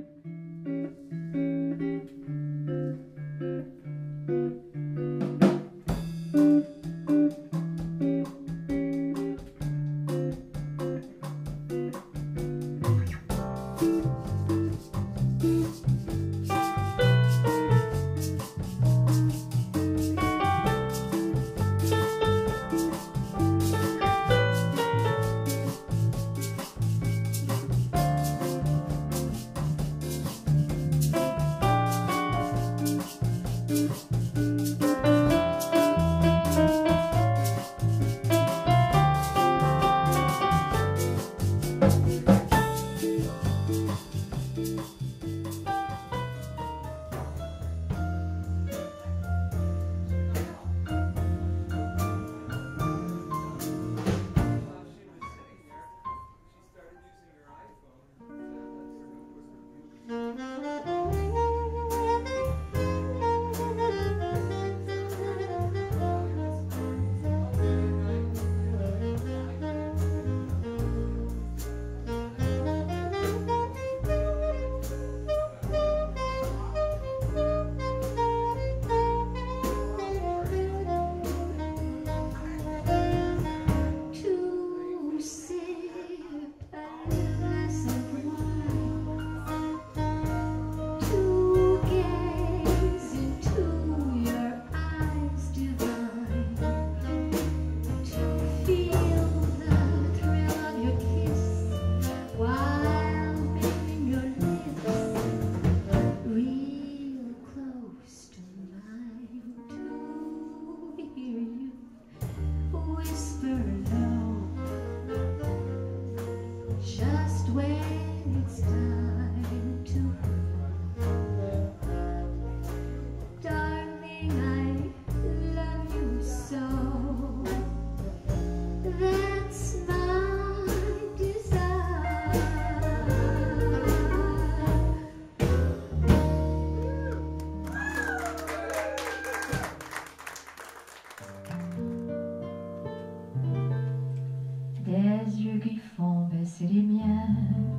C'est les miens,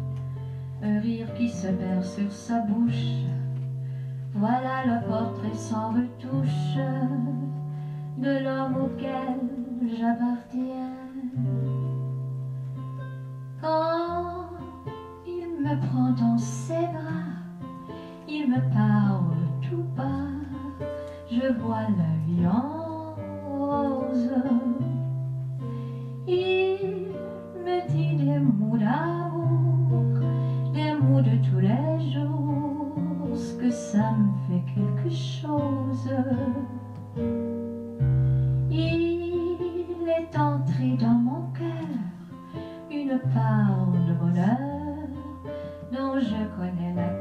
un rire qui se perd sur sa bouche. Voilà le portrait sans retouche de l'homme auquel j'appartiens. Quand il me prend dans ses bras, il me parle tout bas, je vois l'œil en rose. Il me dit des mots d'amour, des mots de tous les jours, ce que ça me fait quelque chose. Il est entré dans mon cœur une part de bonheur dont je connais la